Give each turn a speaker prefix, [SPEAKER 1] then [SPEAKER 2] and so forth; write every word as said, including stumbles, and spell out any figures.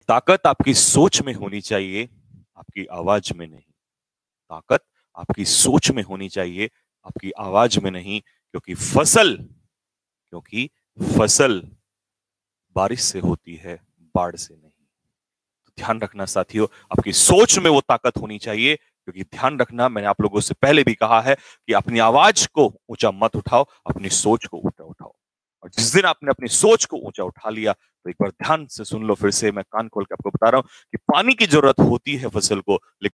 [SPEAKER 1] ताकत आपकी सोच में होनी चाहिए, आपकी आवाज में नहीं। ताकत आपकी सोच में होनी चाहिए, आपकी आवाज में नहीं, क्योंकि फसल क्योंकि फसल बारिश से होती है, बाढ़ से नहीं। तो ध्यान रखना साथियों, आपकी सोच में वो ताकत होनी चाहिए, क्योंकि ध्यान रखना, मैंने आप लोगों से पहले भी कहा है कि अपनी आवाज को ऊंचा मत उठाओ, अपनी सोच को ऊंचा उठाओ। और जिस दिन आपने अपनी सोच को ऊंचा उठा लिया, तो एक बार ध्यान से सुन लो, फिर से मैं कान खोल के आपको बता रहा हूं कि पानी की जरूरत होती है फसल को, लेकिन